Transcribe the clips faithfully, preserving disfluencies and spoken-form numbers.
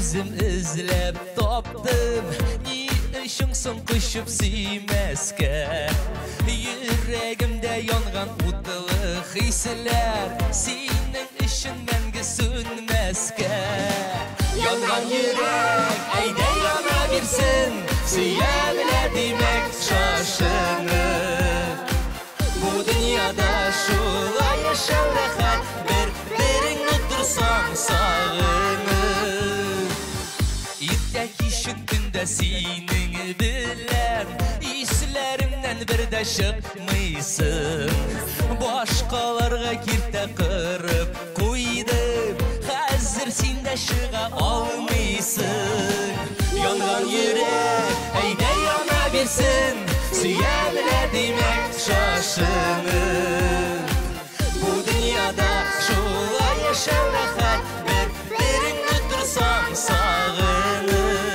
Үзім ізлеп топтым, не үшін соң құшып сүймәске. Йөрәгемдә янған утылы хисләр, синең үшін мәңгі сүнмәскә. Янған йөрәк, әйдә яна бирсен, сөя белә димәк шашынып. Бу дөньяда шулай яшәү рәхәт, бер-береңне торсаң сагынып. Иртә кичен көндә синең белән, исләремнән бер дә чыкмыйсың. Башкаларга киртә кырып куйдым, хәзер син дә чыга алмыйсың. Янган йөрәк, әйдә яна бирсен, сөя белә димәк шашынып. Бу дөньяда шулай яшәү рәхәт, бер-береңне торсаң сагынып.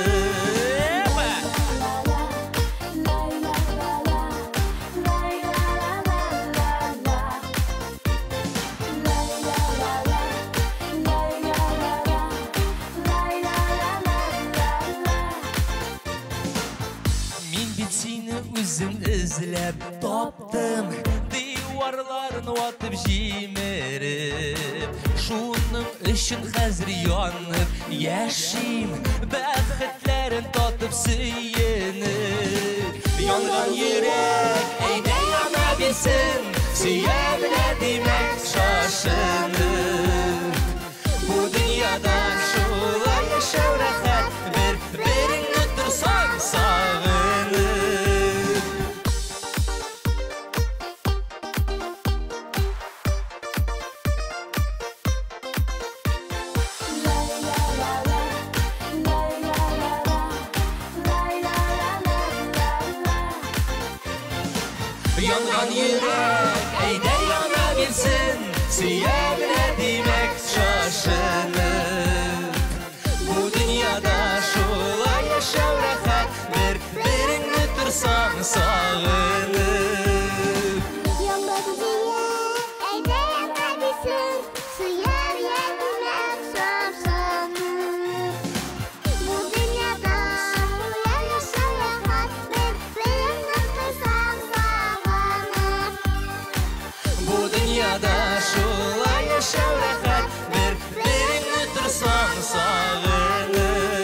Мин бит сине үзем эзләп таптым, диварларын ватып җимереп. Шуның өчен хәзер янып яшим, бәхетләрен татып сөенеп. Янган йөрәк, әйдә яна бирсен, сөя белә димәк шашынып. Бу дөньяда шулай яшәү рәхәт, бер-береңне торсаң сагынып. Янган йөрәк, әйдә яна бирсен, сөя белә димәк шашынып. Бу дөньяда шулай яшәү рәхәт, бер-береңне торсаң сагынып. Бу дөньяда шулай яшәү рәхәт, бер-береңне торсаң сагынып.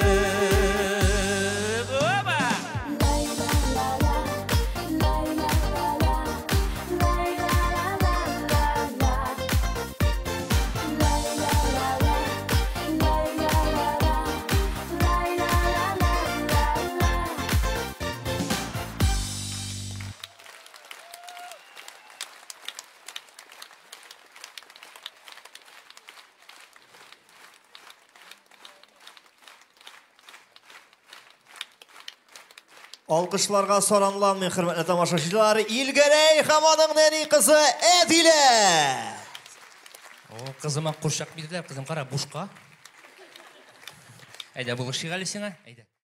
Алкышларга саранланмый, хөрмәтле тамашачылар, Илгәрәй һәм аның нәни кызы Әдилә. О, кызыма курчак бирделәр, кызым кара бушка. Әйдә булышыйк әле сиңа, әйдә.